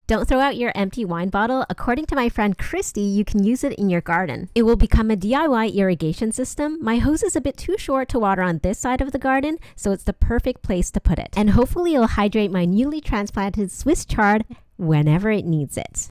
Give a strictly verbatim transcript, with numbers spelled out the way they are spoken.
Don't throw out your empty wine bottle. According to my friend Christy, you can use it in your garden. It will become a D I Y irrigation system. My hose is a bit too short to water on this side of the garden, so it's the perfect place to put it. And hopefully it'll hydrate my newly transplanted Swiss chard whenever it needs it.